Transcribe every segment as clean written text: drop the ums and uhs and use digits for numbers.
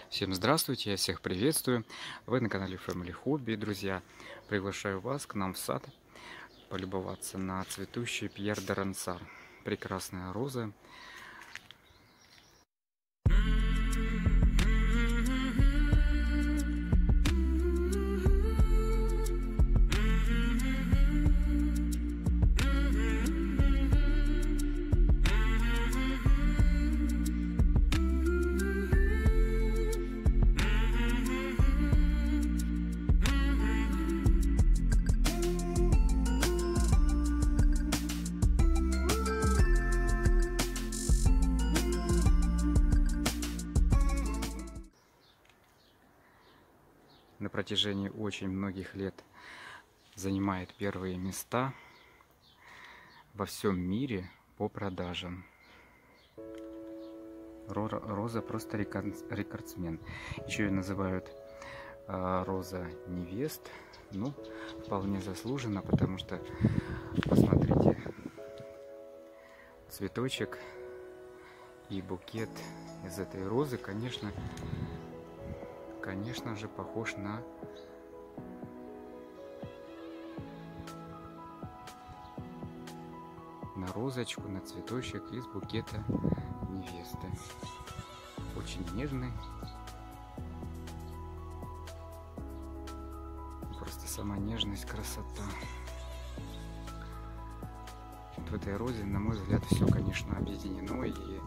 Всем здравствуйте, я всех приветствую. Вы на канале Family Hobby, друзья. Приглашаю вас к нам в сад полюбоваться на цветущий Пьер де Рансар. Прекрасная роза. На протяжении очень многих лет занимает первые места во всем мире по продажам. Роза просто рекордсмен. Еще ее называют роза невест. Ну, вполне заслуженно, потому что, посмотрите, цветочек и букет из этой розы, конечно же, похож на розочку, на цветочек из букета невесты. Очень нежный. Просто сама нежность, красота. Вот в этой розе, на мой взгляд, все, конечно, объединено.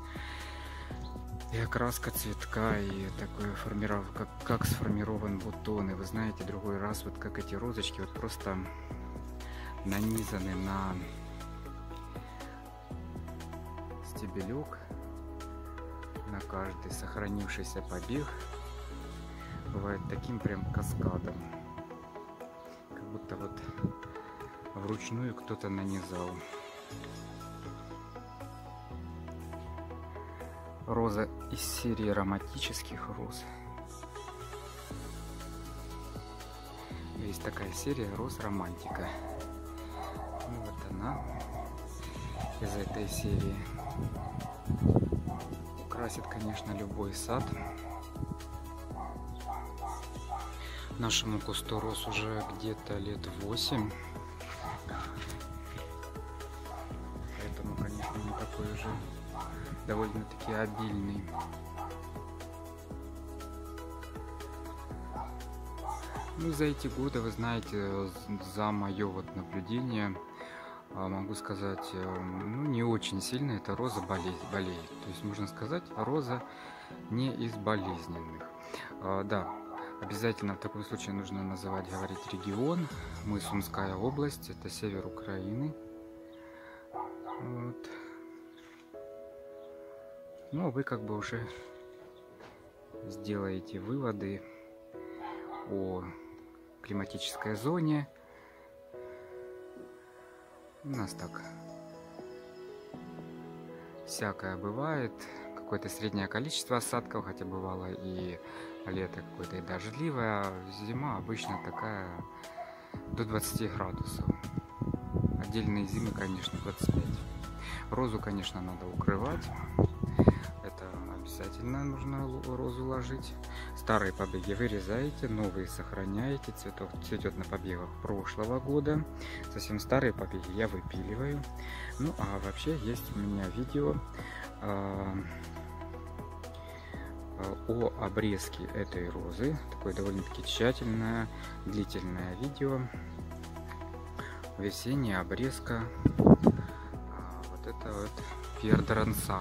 И окраска цветка, и такое как сформирован бутон. И вы знаете, другой раз, вот как эти розочки вот просто нанизаны на стебелек, на каждый сохранившийся побег, бывает таким прям каскадом, как будто вот вручную кто-то нанизал. Роза из серии ароматических роз. Есть такая серия роз романтика. И вот она из этой серии. Украсит, конечно, любой сад. Нашему кусту роз уже где-то лет 8. Поэтому, конечно, он такой уже довольно-таки обильный. Ну, за эти годы, вы знаете, за мое вот наблюдение, могу сказать, ну, не очень сильно эта роза болеет. То есть, можно сказать, роза не из болезненных. Да, обязательно в таком случае нужно говорить регион. Мы Сумская область, это север Украины. Вот. Ну, вы как бы уже сделаете выводы о климатической зоне. У нас так всякое бывает. Какое-то среднее количество осадков, хотя бывало и лето какое-то и дождливое, а зима обычно такая до 20 градусов. Отдельные зимы, конечно, 25. Розу, конечно, надо укрывать. Это обязательно нужно розу ложить. Старые побеги вырезаете, новые сохраняете. Цветок цветет на побегах прошлого года. Совсем старые побеги я выпиливаю. Ну а вообще есть у меня видео о обрезке этой розы. Такое довольно-таки тщательное, длительное видео. Весенняя обрезка. Вот это вот Пьер де Рансар.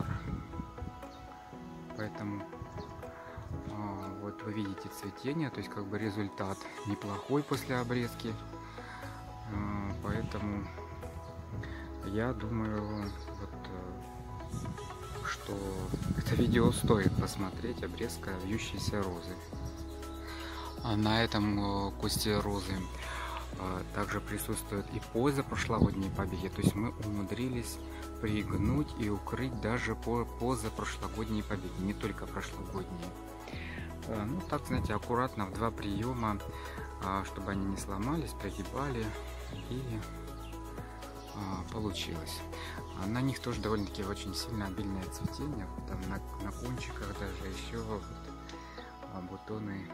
Поэтому вот вы видите цветение, то есть как бы результат неплохой после обрезки. Поэтому я думаю, вот, что это видео стоит посмотреть, обрезка вьющейся розы. А на этом кусте розы также присутствуют и позапрошлогодние побеги, то есть мы умудрились пригнуть и укрыть даже позапрошлогодние побеги, не только прошлогодние. Ну так, знаете, аккуратно в 2 приема, чтобы они не сломались, пригибали, и получилось. На них тоже довольно-таки очень сильно обильное цветение, там на кончиках даже еще вот, а бутоны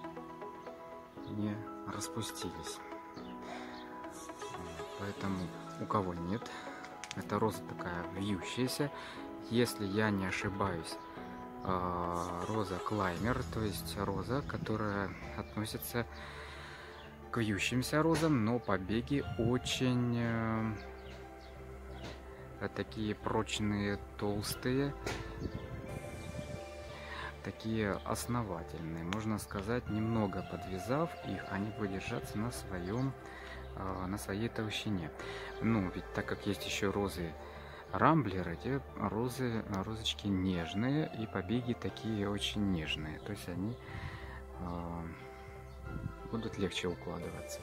не распустились. Поэтому у кого нет, эта роза такая вьющаяся. Если я не ошибаюсь, роза клаймер, то есть роза, которая относится к вьющимся розам, но побеги очень такие прочные, толстые, такие основательные. Можно сказать, немного подвязав их, они будут держаться на своей толщине. Ну, ведь так как есть еще розы рамблеры, эти розочки нежные, и побеги такие очень нежные. То есть они будут легче укладываться.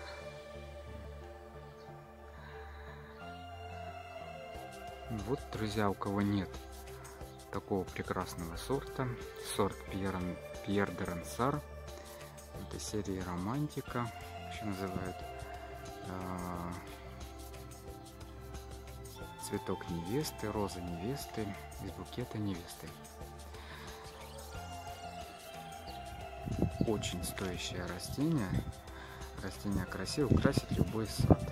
Вот, друзья, у кого нет такого прекрасного сорта, сорт Пьер де Рансар, это серии Романтика, еще называют цветок невесты, роза невесты из букета невесты. Очень стоящее растение. Растение красиво, украсит любой сад.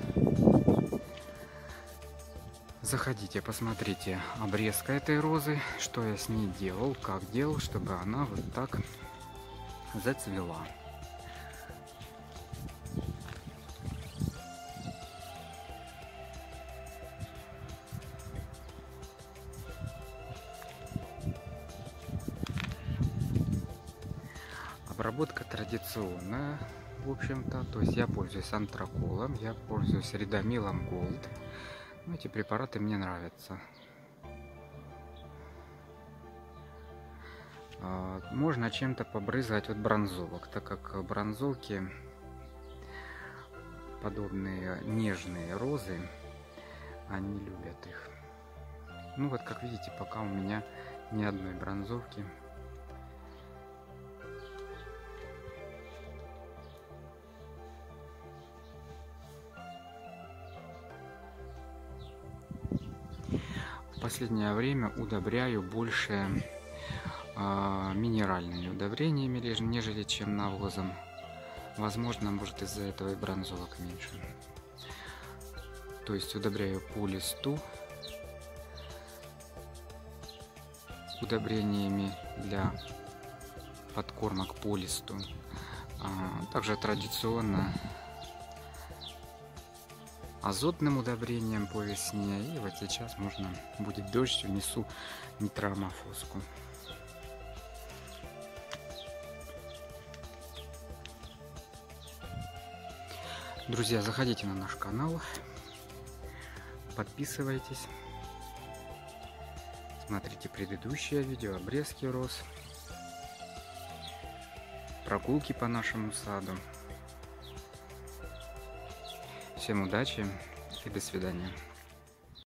Заходите, посмотрите обрезка этой розы, что я с ней делал, как делал, чтобы она вот так зацвела. Обработка традиционная, в общем-то, то есть я пользуюсь антраколом, я пользуюсь редомилом Gold. Эти препараты мне нравятся. Можно чем-то побрызгать от бронзовок, так как бронзовки, подобные нежные розы, они любят их. Ну вот, как видите, пока у меня ни одной бронзовки. В последнее время удобряю больше минеральными удобрениями, нежели чем навозом. Возможно, может, из-за этого и бронзовок меньше. То есть удобряю по листу удобрениями для подкормок по листу. Также традиционно азотным удобрением по весне. И вот сейчас можно будет дождь, внесу нитроамофоску. Друзья, заходите на наш канал, подписывайтесь, смотрите предыдущие видео, обрезки роз, прогулки по нашему саду. Всем удачи и до свидания.